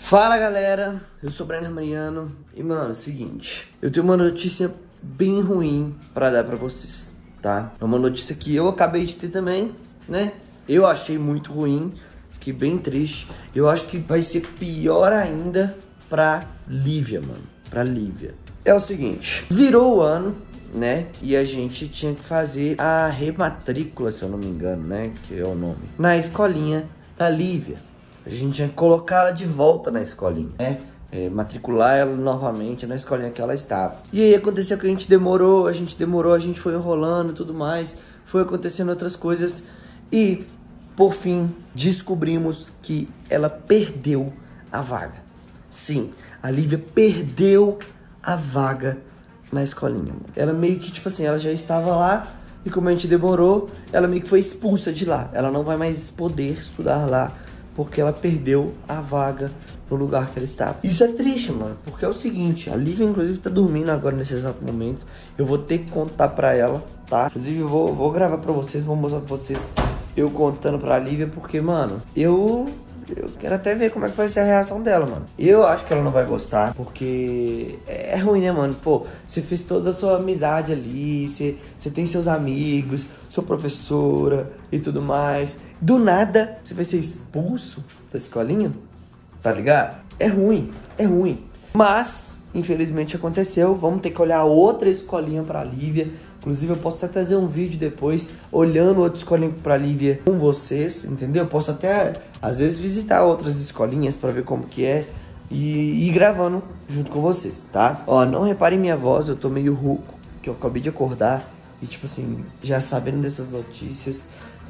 Fala galera, eu sou o Brenner Mariano e mano, é o seguinte, eu tenho uma notícia bem ruim pra dar pra vocês, tá? É uma notícia que eu acabei de ter também, né? Eu achei muito ruim, fiquei bem triste. Eu acho que vai ser pior ainda pra Lívia, mano, pra Lívia. É o seguinte, virou o ano, né? E a gente tinha que fazer a rematrícula, se eu não me engano, né? Que é o nome, na escolinha da Lívia. A gente tinha que colocar ela de volta na escolinha, né? Matricular ela novamente na escolinha que ela estava. E aí aconteceu que a gente demorou, a gente foi enrolando e tudo mais. Foi acontecendo outras coisas. E, por fim, descobrimos que ela perdeu a vaga. Sim, a Lívia perdeu a vaga na escolinha. Ela meio que, tipo assim, ela já estava lá. E como a gente demorou, ela meio que foi expulsa de lá. Ela não vai mais poder estudar lá, porque ela perdeu a vaga no lugar que ela estava. Isso é triste, mano, porque é o seguinte, a Lívia, inclusive, tá dormindo agora nesse exato momento. Eu vou ter que contar pra ela, tá? Inclusive, eu vou gravar pra vocês, vou mostrar pra vocês eu contando pra Lívia, porque, mano, eu quero até ver como é que vai ser a reação dela, mano. Eu acho que ela não vai gostar, porque é ruim, né, mano? Pô, você fez toda a sua amizade ali, você tem seus amigos, sua professora e tudo mais. Do nada, você vai ser expulso da escolinha, tá ligado? É ruim, é ruim. Mas, infelizmente aconteceu, vamos ter que olhar outra escolinha pra Lívia. Inclusive, eu posso até trazer um vídeo depois, olhando outra escolinha pra Lívia com vocês, entendeu? Eu posso até, às vezes, visitar outras escolinhas pra ver como que é e ir gravando junto com vocês, tá? Ó, não reparem minha voz, eu tô meio rouco, que eu acabei de acordar e, tipo assim, já sabendo dessas notícias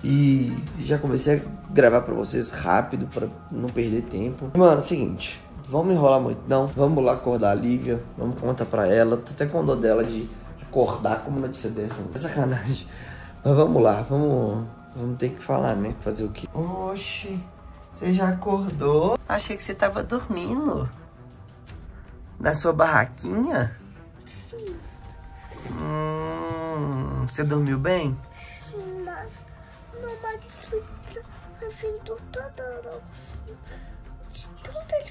e já comecei a gravar pra vocês rápido, pra não perder tempo. Mano, é o seguinte, vamos enrolar muito não, vamos lá acordar a Lívia, vamos contar pra ela, tô até com dó dela de acordar como notícia dessa, é sacanagem. Mas vamos lá, vamos ter que falar, né? Fazer o quê? Oxi, você já acordou? Achei que você tava dormindo. Na sua barraquinha? Sim. Você dormiu bem? Sim, mas meu marido fica fazendo toda de tudo ele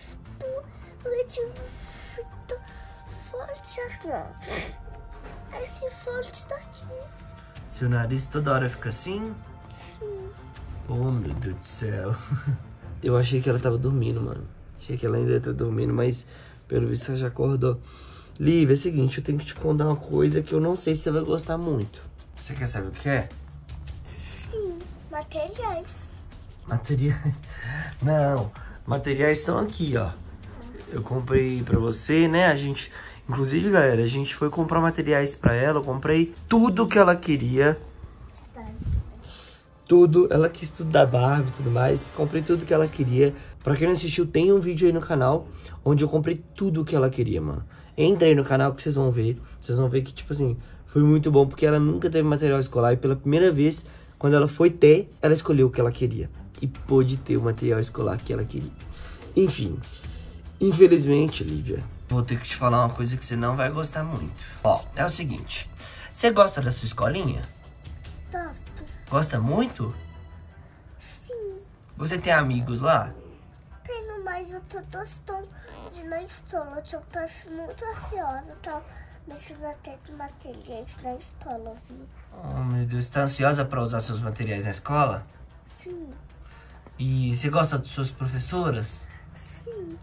fica forte assim. Esse forte daqui. Seu nariz toda hora fica assim? Sim. Oh, meu Deus do céu. Eu achei que ela tava dormindo, mano. Achei que ela ainda tá dormindo, mas pelo visto ela já acordou. Lívia, é o seguinte, eu tenho que te contar uma coisa que eu não sei se você vai gostar muito. Você quer saber o que é? Sim, materiais. Materiais? Não, materiais estão aqui, ó. Eu comprei pra você, né? Inclusive, galera, a gente foi comprar materiais pra ela. Eu comprei tudo que ela queria. Tudo. Ela quis tudo da Barbie e tudo mais. Comprei tudo que ela queria. Pra quem não assistiu, tem um vídeo aí no canal onde eu comprei tudo que ela queria, mano. Entrei no canal que vocês vão ver. Vocês vão ver que, tipo assim, foi muito bom. Porque ela nunca teve material escolar. E pela primeira vez, quando ela foi ter, ela escolheu o que ela queria. E pôde ter o material escolar que ela queria. Enfim. Infelizmente, Lívia, vou ter que te falar uma coisa que você não vai gostar muito. Ó, é o seguinte. Você gosta da sua escolinha? Gosto. Gosta muito? Sim. Você tem amigos lá? Tenho, mas eu tô gostando de ir na escola. Eu tô muito ansiosa. Tô mexendo até de materiais na escola, viu? Oh, meu Deus. Você tá ansiosa pra usar seus materiais na escola? Sim. E você gosta de suas professoras? Sim.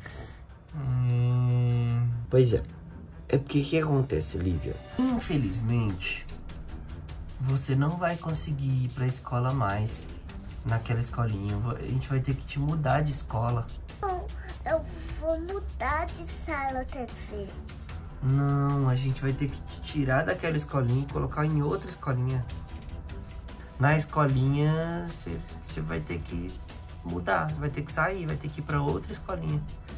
Pois é. É porque o que acontece, Lívia? Infelizmente, você não vai conseguir ir pra escola mais. Naquela escolinha. A gente vai ter que te mudar de escola. Não, eu vou mudar de sala, quer dizer. Não, a gente vai ter que te tirar daquela escolinha e colocar em outra escolinha. Na escolinha, você vai ter que mudar. Vai ter que sair, vai ter que ir pra outra escolinha.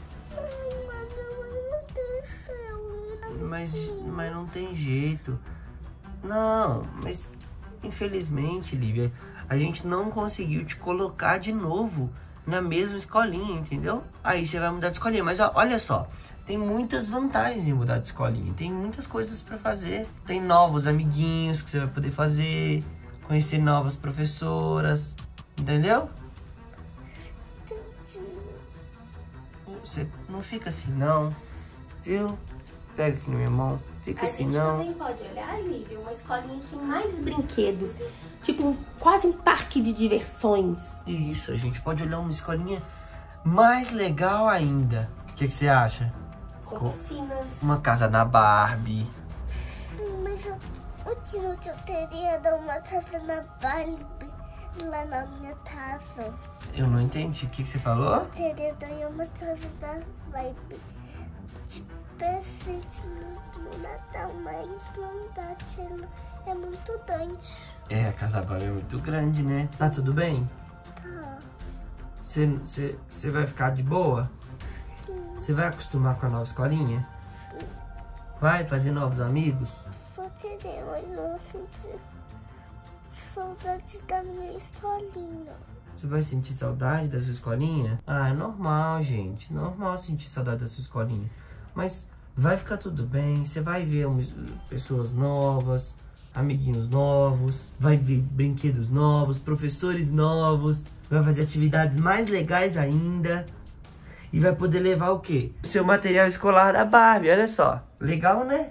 Mas não tem jeito. Não, mas infelizmente, Lívia, a gente não conseguiu te colocar de novo na mesma escolinha, entendeu? Aí você vai mudar de escolinha. Mas ó, olha só, tem muitas vantagens em mudar de escolinha. Tem muitas coisas pra fazer. Tem novos amiguinhos que você vai poder fazer. Conhecer novas professoras. Entendeu? Entendi. Você não fica assim, não. Viu? Pega aqui na minha mão. Fica assim, não. A gente também pode olhar, Lívia, uma escolinha que tem mais brinquedos. Tipo, quase um parque de diversões. Isso, a gente pode olhar uma escolinha mais legal ainda. O que você acha? Com piscinas. Uma casa da Barbie. Sim, mas o tio eu teria dado uma casa na Barbie lá na minha casa. Eu não entendi. O que você falou? Eu teria dado uma casa da Barbie. Tipo, presente no Natal, mas não dá, tio. É muito grande. É, a casa da Barbie é muito grande, né? Tá tudo bem? Tá. Você vai ficar de boa? Sim. Você vai acostumar com a nova escolinha? Vai fazer novos amigos? Vou ter, mas não senti saudade da minha escolinha. Você vai sentir saudade da sua escolinha? Ah, é normal, gente. Normal sentir saudade da sua escolinha. Mas vai ficar tudo bem. Você vai ver pessoas novas, amiguinhos novos. Vai ver brinquedos novos, professores novos. Vai fazer atividades mais legais ainda. E vai poder levar o quê? O seu material escolar da Barbie, olha só. Legal, né?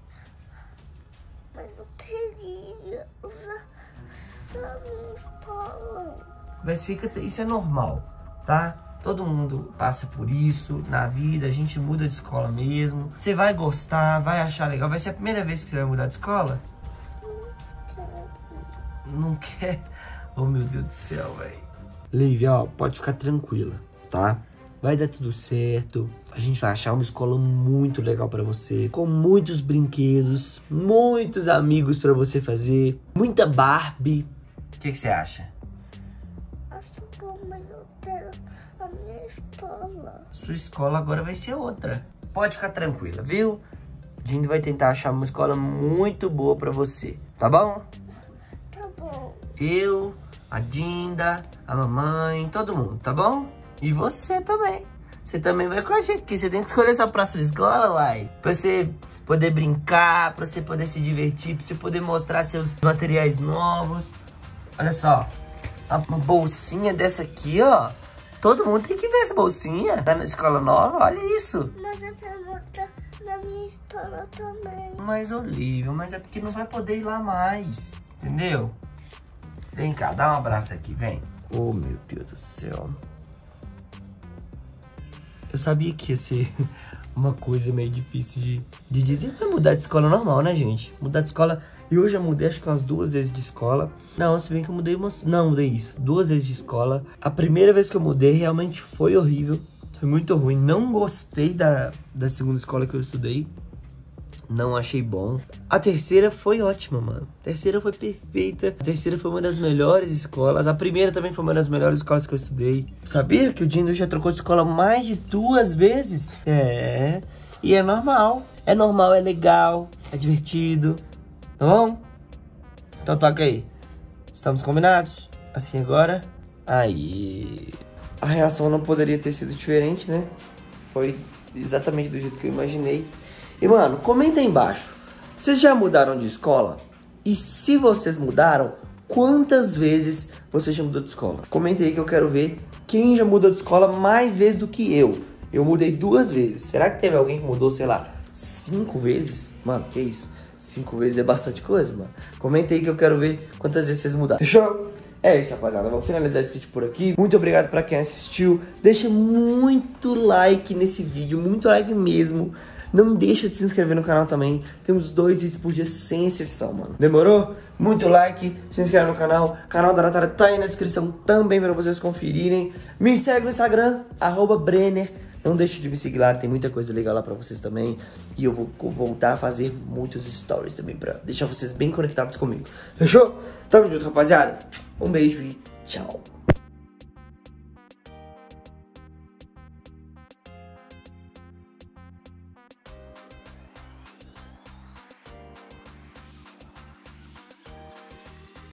Mas eu queria usar essa minha escola. Mas isso é normal, tá? Todo mundo passa por isso na vida, a gente muda de escola mesmo. Você vai gostar, vai achar legal. Vai ser a primeira vez que você vai mudar de escola? Não quer? Oh, meu Deus do céu, velho. Lívia, ó, pode ficar tranquila, tá? Vai dar tudo certo. A gente vai achar uma escola muito legal pra você. Com muitos brinquedos, muitos amigos pra você fazer. Muita Barbie. O que você acha? Acho bom, mas eu quero a minha escola. Sua escola agora vai ser outra. Pode ficar tranquila, viu? Dindo vai tentar achar uma escola muito boa pra você, tá bom? Tá bom. Eu, a Dinda, a mamãe, todo mundo, tá bom? E você também. Você também vai com a gente, porque você tem que escolher sua próxima escola, uai. Pra você poder brincar, pra você poder se divertir, pra você poder mostrar seus materiais novos. Olha só, uma bolsinha dessa aqui, ó. Todo mundo tem que ver essa bolsinha. Tá na escola nova, olha isso. Mas eu quero mostrar na minha escola também. Mas, Olívia, mas é porque não vai poder ir lá mais, entendeu? Vem cá, dá um abraço aqui, vem. Oh, meu Deus do céu. Eu sabia que ia ser uma coisa meio difícil de dizer pra mudar de escola normal, né, gente? Mudar de escola... Eu já mudei acho que umas 2 vezes de escola. Não, se bem que eu mudei umas... Não, mudei isso. 2 vezes de escola. A primeira vez que eu mudei realmente foi horrível. Foi muito ruim. Não gostei da segunda escola que eu estudei. Não achei bom. A terceira foi ótima, mano. A terceira foi perfeita. A terceira foi uma das melhores escolas. A primeira também foi uma das melhores escolas que eu estudei. Sabia que o Dindo já trocou de escola mais de 2 vezes? É. E é normal. É normal, é legal, é divertido. Tá bom? Então toca aí. Estamos combinados? Assim agora. Aí. A reação não poderia ter sido diferente, né? Foi exatamente do jeito que eu imaginei. E, mano, comenta aí embaixo. Vocês já mudaram de escola? E se vocês mudaram, quantas vezes você já mudou de escola? Comenta aí que eu quero ver quem já mudou de escola mais vezes do que eu. Eu mudei 2 vezes. Será que teve alguém que mudou, sei lá, 5 vezes? Mano, que isso? 5 vezes é bastante coisa, mano. Comenta aí que eu quero ver quantas vezes vocês mudaram. Fechou? É isso, rapaziada. Vou finalizar esse vídeo por aqui. Muito obrigado pra quem assistiu. Deixa muito like nesse vídeo. Muito like mesmo. Não deixa de se inscrever no canal também. Temos 2 vídeos por dia sem exceção, mano. Demorou? Muito like. Se inscreve no canal. O canal da Natália tá aí na descrição também pra vocês conferirem. Me segue no Instagram, @Brenner. Não deixe de me seguir lá, tem muita coisa legal lá pra vocês também. E eu vou voltar a fazer muitos stories também pra deixar vocês bem conectados comigo. Fechou? Tamo junto, rapaziada. Um beijo e tchau.